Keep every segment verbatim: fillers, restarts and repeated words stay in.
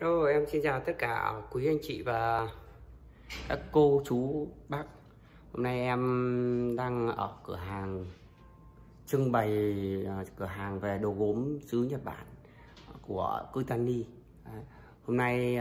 Hello, em xin chào tất cả quý anh chị và các cô chú bác. Hôm nay em đang ở cửa hàng trưng bày cửa hàng về đồ gốm xứ Nhật Bản của Kutani. Hôm nay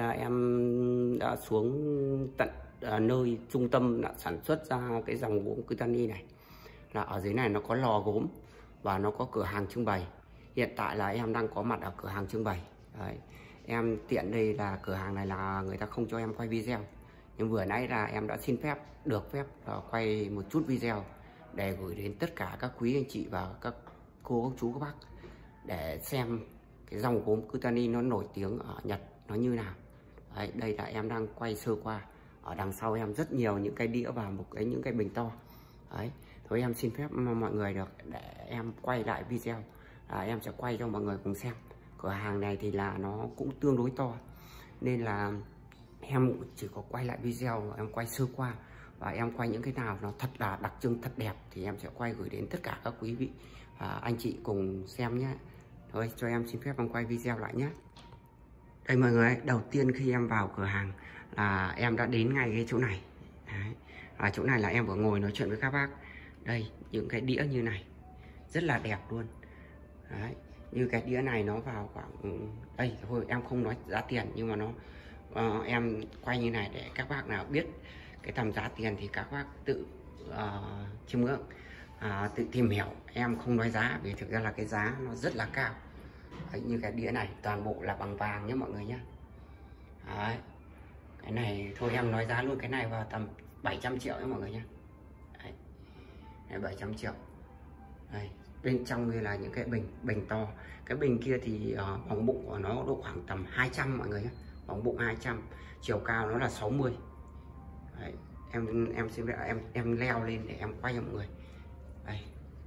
em đã xuống tận nơi trung tâm đã sản xuất ra cái dòng gốm Kutani này. Là ở dưới này nó có lò gốm và nó có cửa hàng trưng bày. Hiện tại là em đang có mặt ở cửa hàng trưng bày. Đấy. Em tiện đây là cửa hàng này là người ta không cho em quay video, nhưng vừa nãy là em đã xin phép được phép uh, quay một chút video để gửi đến tất cả các quý anh chị và các cô các chú các bác để xem cái dòng gốm Kutani nó nổi tiếng ở Nhật nó như nào. Đấy, đây là em đang quay sơ qua. Ở đằng sau em rất nhiều những cái đĩa và một cái những cái bình to. Đấy, thôi em xin phép mọi người được để em quay lại video. À, em sẽ quay cho mọi người cùng xem. Cửa hàng này thì là nó cũng tương đối to nên là em chỉ có quay lại video, em quay sơ qua và em quay những cái nào nó thật là đặc trưng, thật đẹp thì em sẽ quay gửi đến tất cả các quý vị và anh chị cùng xem nhé. Thôi cho em xin phép em quay video lại nhé. Đây mọi người, đầu tiên khi em vào cửa hàng là em đã đến ngay cái chỗ này. Đấy. Và chỗ này là em vừa ngồi nói chuyện với các bác. Đây, những cái đĩa như này rất là đẹp luôn. Đấy. Như cái đĩa này nó vào khoảng đây thôi, em không nói giá tiền nhưng mà nó uh, em quay như này để các bác nào biết cái tầm giá tiền thì các bác tự uh, chiêm ngưỡng, uh, tự tìm hiểu. Em không nói giá vì thực ra là cái giá nó rất là cao. Đấy, như cái đĩa này toàn bộ là bằng vàng nhé mọi người nhé. Đấy. Cái này thôi em nói giá luôn, cái này vào tầm bảy trăm triệu nhé mọi người nhé. Đấy. Đấy, bảy trăm triệu. Đây, bên trong đây là những cái bình bình to. Cái bình kia thì uh, vòng bụng của nó độ khoảng tầm hai trăm mọi người nhé. Vòng bụng hai trăm, chiều cao nó là sáu mươi. Đấy, em em xin em em leo lên để em quay cho mọi người. Đây.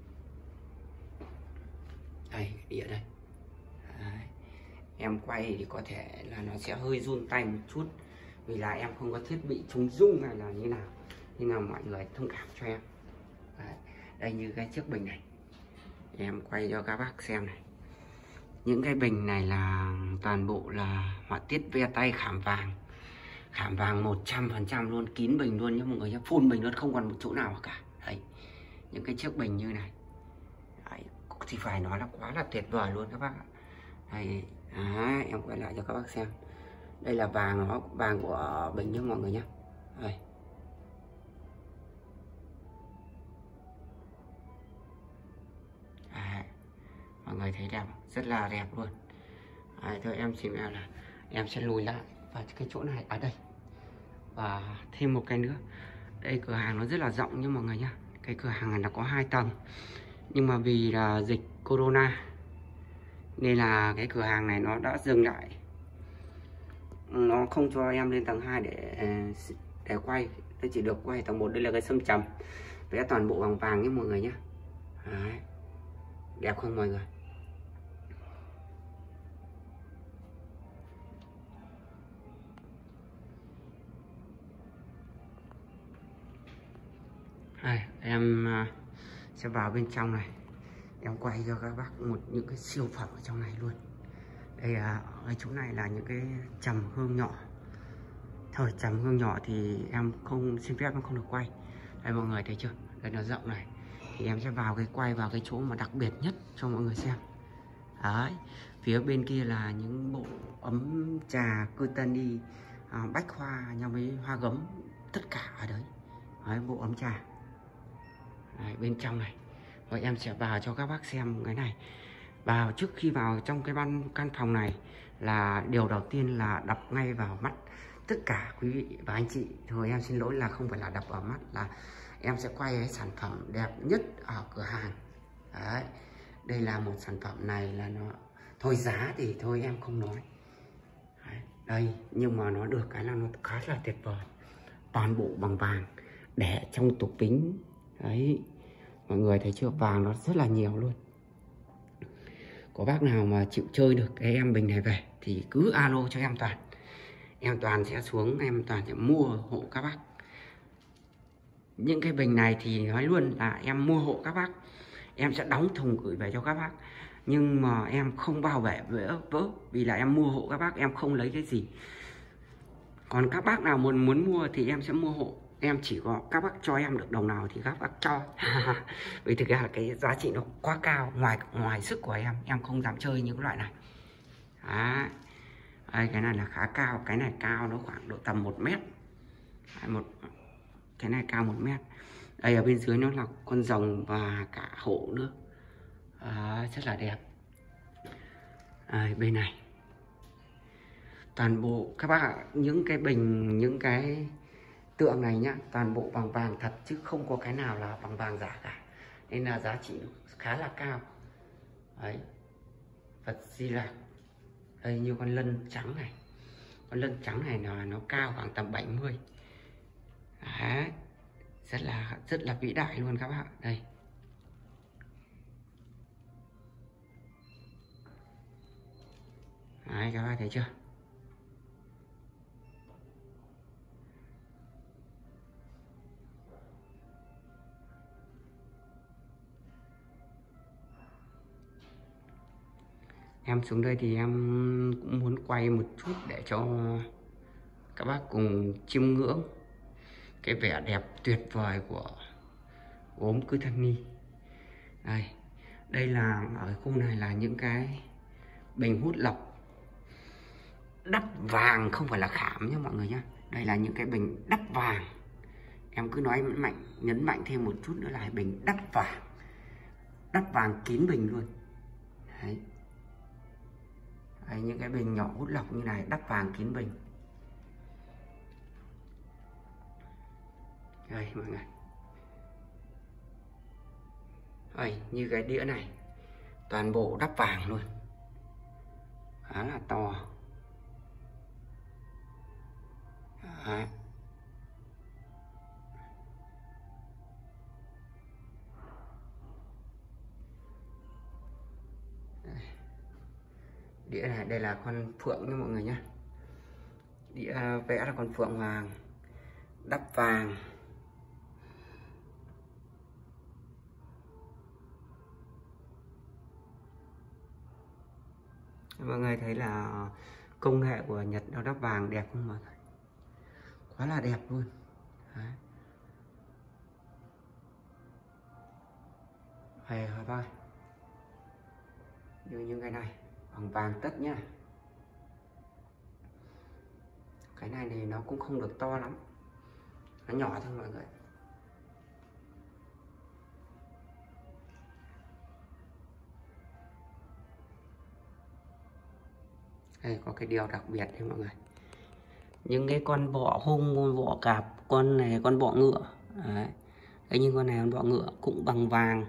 Đây, đĩa đây. Đấy. Em quay thì có thể là nó sẽ hơi run tay một chút vì là em không có thiết bị chống rung hay là như nào. Nên là mọi người thông cảm cho em. Đấy. Đây như cái chiếc bình này. Em quay cho các bác xem này. Những cái bình này là toàn bộ là họa tiết ve tay khảm vàng. Khảm vàng một trăm phần trăm luôn, kín bình luôn nhé mọi người nhé. Phun bình luôn, không còn một chỗ nào cả. Đấy. Những cái chiếc bình như này. Đấy. Thì phải nói là quá là tuyệt vời luôn các bác ạ. Đây. Đấy. Em quay lại cho các bác xem. Đây là vàng nó vàng của bình nhé mọi người nhé. Đây. Mọi người thấy đẹp, rất là đẹp luôn. Đấy, thôi em xin là em sẽ lùi lại vào cái chỗ này ở đây và thêm một cái nữa. Đây cửa hàng nó rất là rộng nha mọi người nhá. Cái cửa hàng này nó có hai tầng, nhưng mà vì là dịch corona nên là cái cửa hàng này nó đã dừng lại, nó không cho em lên tầng hai để để quay. Tôi chỉ được quay tầng một. Đây là cái sâm trầm vẽ toàn bộ bằng vàng nhé mọi người nhé. Đấy. Đẹp không mọi người? Đây, em sẽ vào bên trong này. Em quay cho các bác một những cái siêu phẩm ở trong này luôn. Đây là ở chỗ này là những cái trầm hương nhỏ. Thôi trầm hương nhỏ thì em không xin phép, em không được quay. Đây mọi người thấy chưa? Đây nó rộng này. Thì em sẽ vào cái quay vào cái chỗ mà đặc biệt nhất cho mọi người xem. Đấy. Phía bên kia là những bộ ấm trà Kutani, à, bách hoa nhau với hoa gấm, tất cả ở đấy. Đấy, bộ ấm trà. Đấy, bên trong này. Rồi em sẽ vào cho các bác xem cái này. Vào trước khi vào trong cái ban căn phòng này là điều đầu tiên là đập ngay vào mắt tất cả quý vị và anh chị. Thôi em xin lỗi là không phải là đập vào mắt, là em sẽ quay cái sản phẩm đẹp nhất ở cửa hàng. Đấy. Đây là một sản phẩm này là nó thôi giá thì thôi em không nói. Đấy. Đây nhưng mà nó được cái là nó khá là tuyệt vời. Toàn bộ bằng vàng để trong tủ kính. Đấy. Mọi người thấy chưa? Vàng nó rất là nhiều luôn. Có bác nào mà chịu chơi được cái em bình này về thì cứ alo cho em Toàn. Em Toàn sẽ xuống, em Toàn sẽ mua hộ các bác. Những cái bình này thì nói luôn là em mua hộ các bác. Em sẽ đóng thùng gửi về cho các bác. nhưng mà em không bao bể vỡ vỡ vì là em mua hộ các bác, em không lấy cái gì. Còn các bác nào muốn muốn mua thì em sẽ mua hộ, em chỉ có các bác cho em được đồng nào thì các bác cho. Vì thực ra là cái giá trị nó quá cao, ngoài ngoài sức của em em không dám chơi những cái loại này. Đó. Đây, cái này là khá cao, cái này cao nó khoảng độ tầm một mét. Một, cái này cao một mét. Đây ở bên dưới nó là con rồng và cả hổ nữa. Đó, rất là đẹp. Đây, bên này toàn bộ các bác ạ, những cái bình, những cái tượng này nhá, toàn bộ bằng vàng thật chứ không có cái nào là bằng vàng giả cả, nên là giá trị khá là cao. Đấy, Phật Di Lặc. Đây như con lân trắng này, con lân trắng này là nó cao khoảng tầm bảy mươi. Đấy, rất là rất là vĩ đại luôn các bạn. Đây, đấy, các bạn thấy chưa? Em xuống đây thì em cũng muốn quay một chút để cho các bác cùng chiêm ngưỡng cái vẻ đẹp tuyệt vời của gốm Cứ Thăng Ni. Đây, đây là ở khu này là những cái bình hút lọc đắp vàng, không phải là khảm nhé mọi người nhé. Đây là những cái bình đắp vàng. Em cứ nói mạnh, nhấn mạnh thêm một chút nữa là bình đắp vàng, đắp vàng kín bình luôn. Đấy. Đấy, những cái bình nhỏ hút lọc như này đắp vàng kín bình. Đây mọi người. Đây, như cái đĩa này toàn bộ đắp vàng luôn, khá là to. Đấy. Đĩa này đây là con phượng nha mọi người nhé. Đĩa vẽ là con phượng vàng đắp vàng. Mọi người thấy là công nghệ của Nhật nó đắp vàng đẹp không mọi người? Quá là đẹp luôn. Đấy. Hay các bác, như những cái này bằng vàng tất nhá. Cái này thì nó cũng không được to lắm, nó nhỏ thôi mọi người. Đây có cái điều đặc biệt đấy mọi người, những cái con bọ hung, con bọ cạp, con này con bọ ngựa. Đấy. Đấy, như con này con bọ ngựa cũng bằng vàng.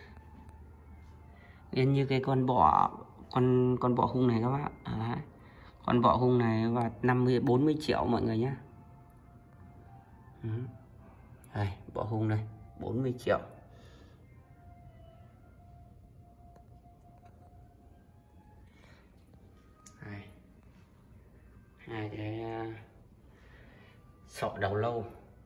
Nên như cái con bọ con con bọ hung này các bạn. Đấy. Con bọ hung này và năm mươi bốn mươi triệu mọi người nhé. Ừ. Đây, bọ hung đây bốn mươi triệu. Đây. Hai cái uh, sọ đầu lâu.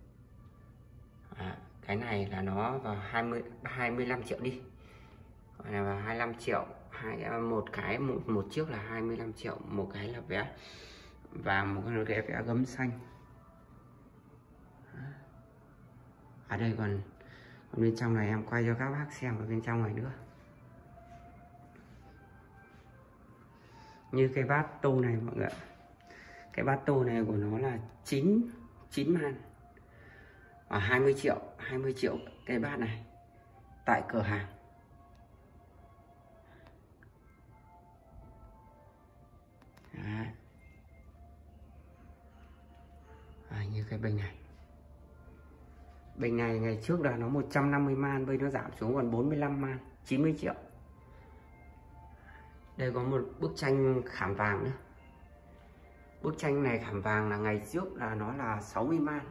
À, cái này là nó vào hai mươi hai mươi lăm triệu đi. Cái này vào hai mươi lăm triệu, hai một cái một một chiếc là hai mươi lăm triệu, một cái là vẽ và một cái vẽ gấm xanh. Ở đây còn, còn bên trong này em quay cho các bác xem ở bên trong này nữa. Như cái bát tô này mọi người, cái bát tô này của nó là chín chín man ở hai mươi triệu, hai mươi triệu cái bát này tại cửa hàng. Đấy. À, như cái bình này, bình này ngày trước là nó một trăm năm mươi man, bây nó giảm xuống còn bốn mươi lăm man, chín mươi triệu. Đây có một bức tranh khảm vàng nữa. Bức tranh này khảm vàng là ngày trước là nó là sáu mươi man.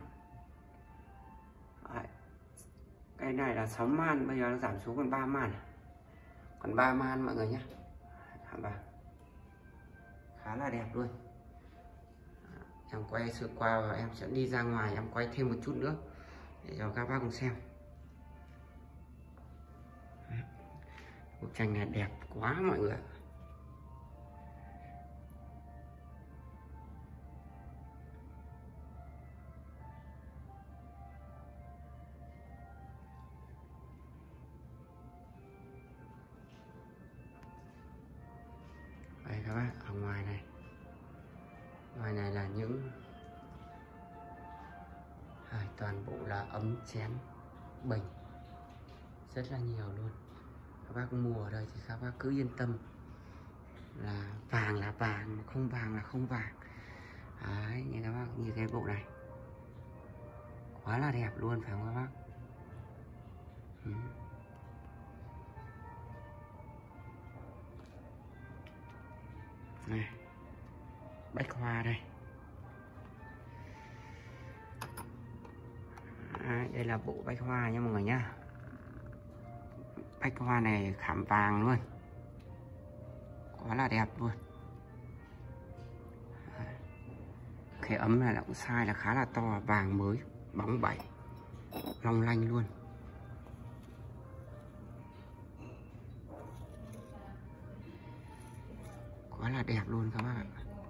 Đấy. Cái này là sáu man, bây giờ nó giảm xuống còn ba man. Còn ba man mọi người nhé. Khảm vàng khá là đẹp luôn. Em quay sơ qua và em sẽ đi ra ngoài em quay thêm một chút nữa để cho các bác cùng xem. Bức tranh này đẹp quá mọi người ạ. Đây các bác, ở ngoài này, ngoài này là những à, toàn bộ là ấm chén bình rất là nhiều luôn. Các bác mua ở đây thì các bác cứ yên tâm là vàng là vàng, mà không vàng là không vàng. Đấy, như các bác, như cái bộ này quá là đẹp luôn phải không các bác? Ừ. Này, bách hoa đây. Đấy, đây là bộ bách hoa nha mọi người nhá. Bách hoa này khảm vàng luôn, quá là đẹp luôn. Đấy. Cái ấm này là cũng size là khá là to, vàng mới, bóng bẩy, long lanh luôn. Quá là đẹp luôn các bác ạ.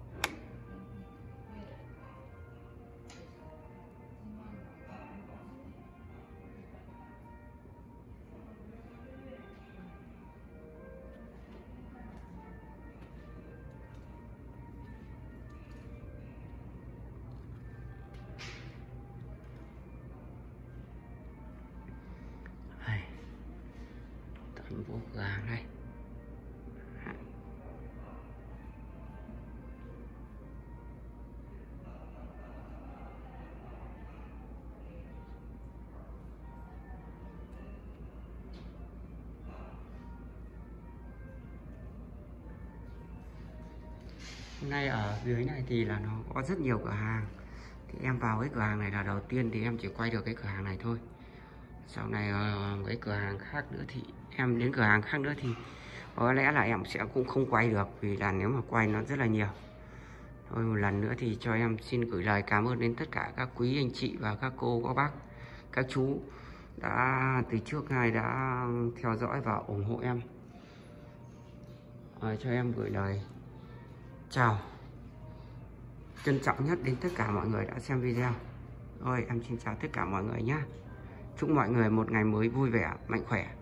Đây, toàn bộ cửa hàng đây. Ngay ở dưới này thì là nó có rất nhiều cửa hàng. Thì em vào cái cửa hàng này là đầu tiên thì em chỉ quay được cái cửa hàng này thôi. Sau này uh, cái cửa hàng khác nữa thì em đến cửa hàng khác nữa thì có lẽ là em sẽ cũng không quay được, vì là nếu mà quay nó rất là nhiều. Thôi một lần nữa thì cho em xin gửi lời cảm ơn đến tất cả các quý anh chị và các cô, các bác, các chú đã từ trước ngày đã theo dõi và ủng hộ em. À, cho em gửi lời chào trân trọng nhất đến tất cả mọi người đã xem video. Rồi em xin chào tất cả mọi người nhé. Chúc mọi người một ngày mới vui vẻ, mạnh khỏe.